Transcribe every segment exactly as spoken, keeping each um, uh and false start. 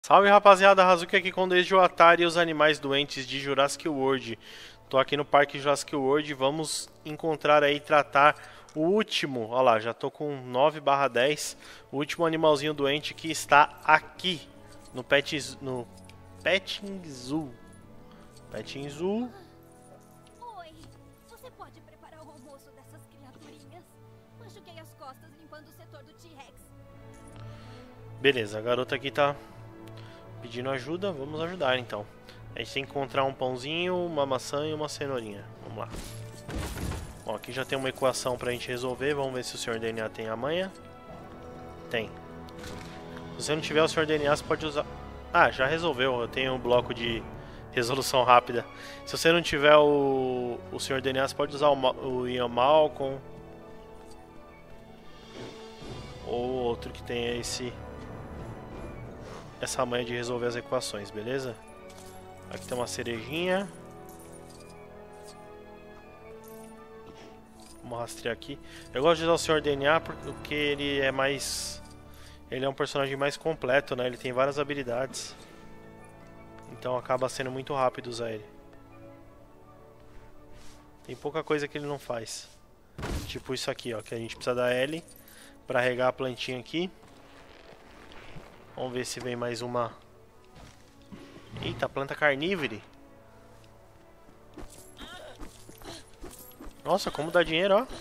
Salve rapaziada, Hazuki aqui com Desde o Atari e os animais doentes de Jurassic World. Tô aqui no Parque Jurassic World e vamos encontrar aí, tratar o último, olha lá, já tô com nove barra dez, o último animalzinho doente que está aqui no Pet, no Petting Zoo. Petting Zoo. Oi, você pode preparar o almoço dessas criaturinhas? Machuquei as costas limpando o setor do T-Rex. Beleza, a garota aqui tá pedindo ajuda, vamos ajudar então. A gente tem que encontrar um pãozinho, uma maçã e uma cenourinha. Vamos lá. Bom, aqui já tem uma equação pra gente resolver. Vamos ver se o senhor D N A tem a manha. Tem. Se você não tiver o senhor D N A, você pode usar... Ah, já resolveu. Eu tenho um bloco de resolução rápida. Se você não tiver o, o senhor D N A, você pode usar o, Ma... o Ian Malcolm. Ou outro que tenha esse... essa manha de resolver as equações, beleza? Aqui tem uma cerejinha. Vamos rastrear aqui. Eu gosto de usar o senhor D N A porque ele é mais... ele é um personagem mais completo, né? Ele tem várias habilidades. Então acaba sendo muito rápido usar ele. Tem pouca coisa que ele não faz. Tipo isso aqui, ó. Que a gente precisa da L pra regar a plantinha aqui. Vamos ver se vem mais uma... Eita, planta carnívore. Nossa, como dá dinheiro, ó.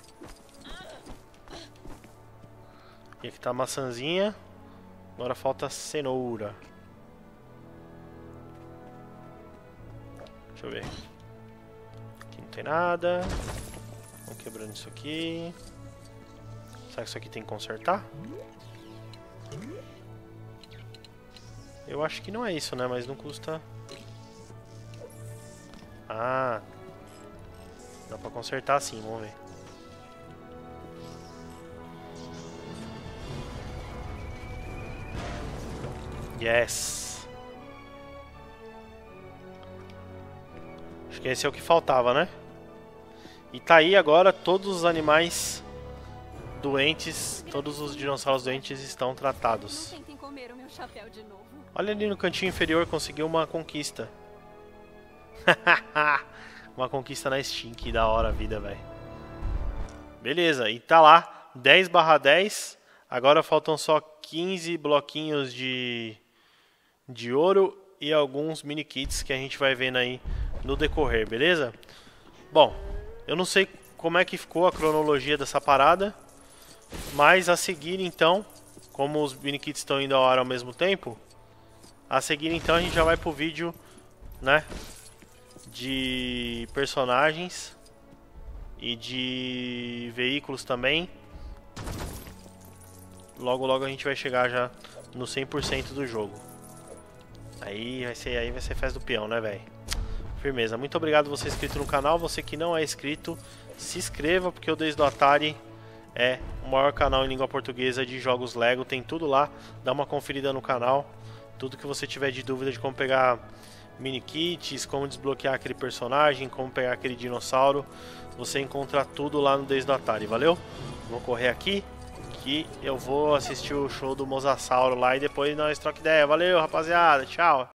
E aqui tá a maçãzinha. Agora falta cenoura. Deixa eu ver. Aqui não tem nada. Vamos quebrando isso aqui. Será que isso aqui tem que consertar? Eu acho que não é isso, né? Mas não custa... Ah... Dá pra consertar sim, vamos ver. Yes! Acho que esse é o que faltava, né? E tá aí agora todos os animais doentes, todos os dinossauros doentes estão tratados. Não tentem comer o meu chapéu de novo. Olha ali no cantinho inferior, conseguiu uma conquista. Uma conquista na Steam, que da hora a vida, velho. Beleza, e tá lá, dez barra dez. Agora faltam só quinze bloquinhos de, de ouro e alguns mini kits que a gente vai vendo aí no decorrer, beleza? Bom, eu não sei como é que ficou a cronologia dessa parada, mas a seguir então, como os mini kits estão indo ao ar ao mesmo tempo, a seguir então a gente já vai pro vídeo, né, de personagens e de veículos também. Logo logo a gente vai chegar já no cem por cento do jogo. Aí vai ser, aí vai ser festa do peão, né, velho? Firmeza. Muito obrigado você inscrito no canal. Você que não é inscrito, se inscreva, porque o Desde o Atari é o maior canal em língua portuguesa de jogos Lego. Tem tudo lá. Dá uma conferida no canal. Tudo que você tiver de dúvida de como pegar mini kits, como desbloquear aquele personagem, como pegar aquele dinossauro, você encontra tudo lá no Desde o Atari, valeu? Vou correr aqui, que eu vou assistir o show do Mosasauro lá e depois nós troca ideia. Valeu, rapaziada, tchau!